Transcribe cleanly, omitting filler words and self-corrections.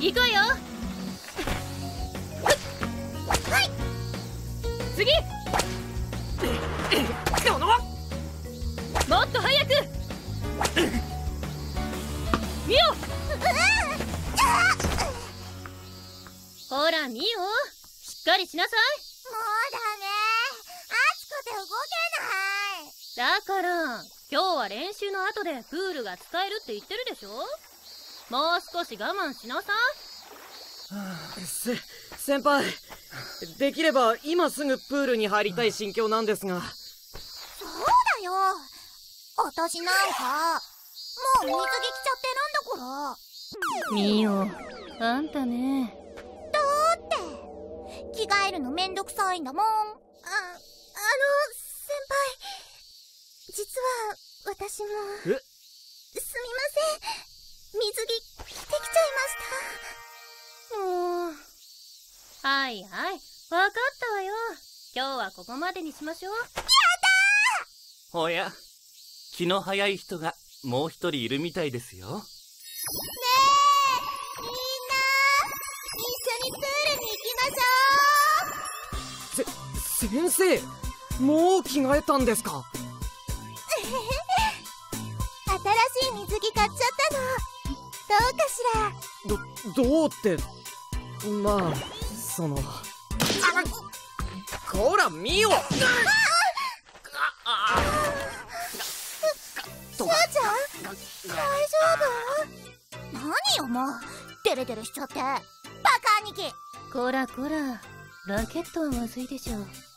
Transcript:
行くわよ。はい、次。もっと早く。ミオ。ほらミオ、しっかりしなさい。 もうダメ、暑くて動けない。 だから今日は練習の後でプールが使えるって言ってるでしょ。もう少し我慢しなさい。 先輩、できれば今すぐプールに入りたい心境なんですが。 そうだよ、私なんかもう水着着ちゃってなんだから。 ミオ、あんたね。 だって着替えるのめんどくさいんだもん。先輩、実は私も。すみません、水着着てきちゃいました。 もう、はいはい、わかったわよ。今日はここまでにしましょう。やったー。おや、気の早い人がもう一人いるみたいですよ。 ねえ、みんな一緒にプールに行きましょ先う。 生、もう着替えたんですか？ 新しい水着買っちゃったの。どうかしら？ どうって、まあその。こらミオ。しゅうちゃん、大丈夫？何よもう、デレデレしちゃって。バカ兄貴。 こらこら、ラケットはまずいでしょ。